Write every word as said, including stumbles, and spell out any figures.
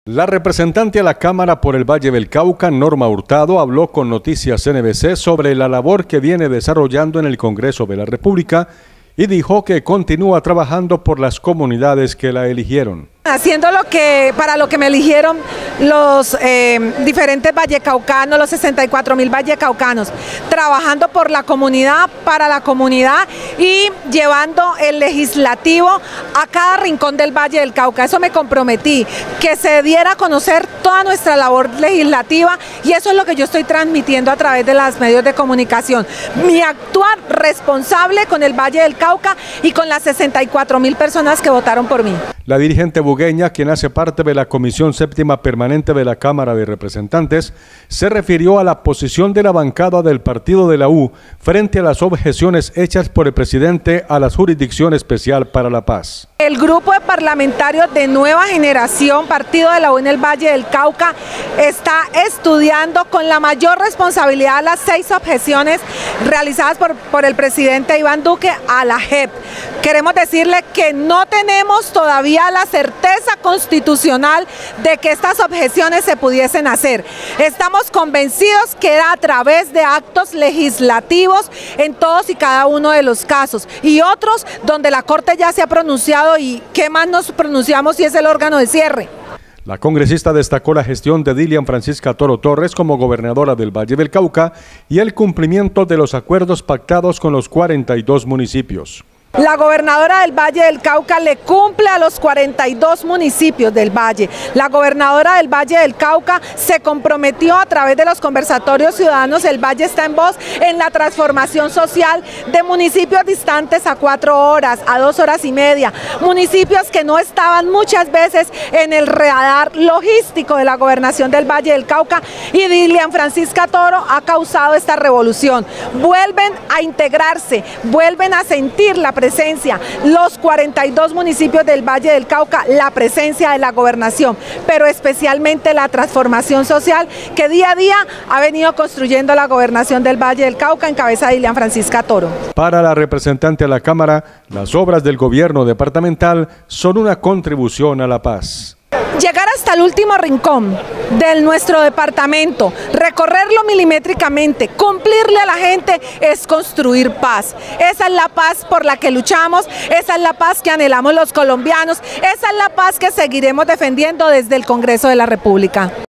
La representante a la Cámara por el Valle del Cauca, Norma Hurtado, habló con Noticias N B C sobre la labor que viene desarrollando en el Congreso de la República y dijo que continúa trabajando por las comunidades que la eligieron. Haciendo lo que, para lo que me eligieron los eh, diferentes vallecaucanos, los sesenta y cuatro mil vallecaucanos, trabajando por la comunidad, para la comunidad y llevando el legislativo a cada rincón del Valle del Cauca. Eso me comprometí, que se diera a conocer toda nuestra labor legislativa y eso es lo que yo estoy transmitiendo a través de los medios de comunicación. Mi actuar responsable con el Valle del Cauca y con las sesenta y cuatro mil personas que votaron por mí. La dirigente bugueña, quien hace parte de la Comisión Séptima Permanente de la Cámara de Representantes, se refirió a la posición de la bancada del partido de la U frente a las objeciones hechas por el presidente a la Jurisdicción Especial para la Paz. El grupo de parlamentarios de Nueva Generación, Partido de la U en el Valle del Cauca, está estudiando con la mayor responsabilidad las seis objeciones realizadas por, por el presidente Iván Duque a la J E P. Queremos decirle que no tenemos todavía la certeza constitucional de que estas objeciones se pudiesen hacer. Estamos convencidos que era a través de actos legislativos en todos y cada uno de los casos y otros donde la Corte ya se ha pronunciado y qué más nos pronunciamos si es el órgano de cierre. La congresista destacó la gestión de Dilian Francisca Toro Torres como gobernadora del Valle del Cauca y el cumplimiento de los acuerdos pactados con los cuarenta y dos municipios. La gobernadora del Valle del Cauca le cumple a los cuarenta y dos municipios del Valle. La gobernadora del Valle del Cauca se comprometió a través de los conversatorios ciudadanos El Valle está en voz en la transformación social de municipios distantes a cuatro horas, a dos horas y media. Municipios que no estaban muchas veces en el radar logístico de la gobernación del Valle del Cauca y Dilian Francisca Toro ha causado esta revolución. Vuelven a integrarse, vuelven a sentir la presencia, los cuarenta y dos municipios del Valle del Cauca, la presencia de la gobernación, pero especialmente la transformación social que día a día ha venido construyendo la gobernación del Valle del Cauca en cabeza de Dilian Francisca Toro. Para la representante a la Cámara, las obras del gobierno departamental son una contribución a la paz. Llegar hasta el último rincón de nuestro departamento, recorrerlo milimétricamente, cumplirle a la gente es construir paz. Esa es la paz por la que luchamos, esa es la paz que anhelamos los colombianos, esa es la paz que seguiremos defendiendo desde el Congreso de la República.